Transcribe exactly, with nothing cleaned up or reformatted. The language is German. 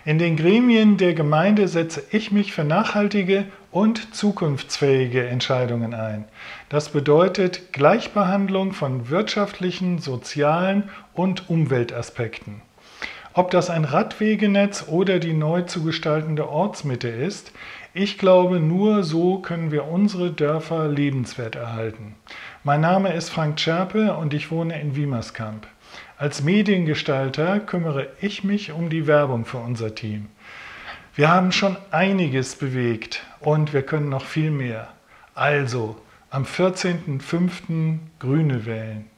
In den Gremien der Gemeinde setze ich mich für nachhaltige und zukunftsfähige Entscheidungen ein. Das bedeutet Gleichbehandlung von wirtschaftlichen, sozialen und Umweltaspekten. Ob das ein Radwegenetz oder die neu zu gestaltende Ortsmitte ist, ich glaube, nur so können wir unsere Dörfer lebenswert erhalten. Mein Name ist Frank Tscherpe und ich wohne in Wiemerskamp. Als Mediengestalter kümmere ich mich um die Werbung für unser Team. Wir haben schon einiges bewegt und wir können noch viel mehr. Also, am vierzehnten fünften Grüne wählen.